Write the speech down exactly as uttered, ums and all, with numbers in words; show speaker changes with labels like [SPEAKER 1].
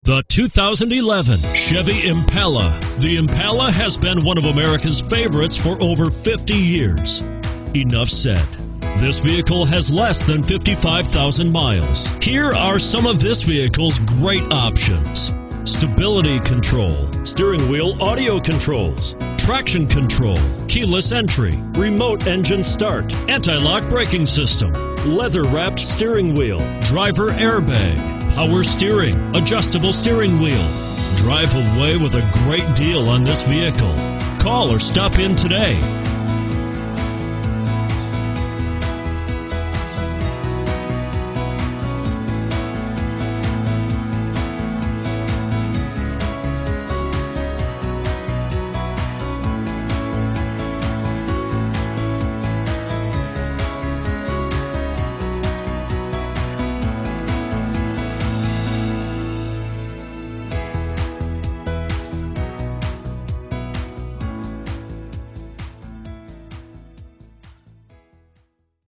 [SPEAKER 1] The two thousand eleven Chevy Impala. The Impala has been one of America's favorites for over fifty years. Enough said. This vehicle has less than fifty-five thousand miles. Here are some of this vehicle's great options: stability control, steering wheel audio controls, traction control, keyless entry, remote engine start, anti-lock braking system, leather-wrapped steering wheel, driver airbag, power steering, adjustable steering wheel. Drive away with a great deal on this vehicle. Call or stop in today.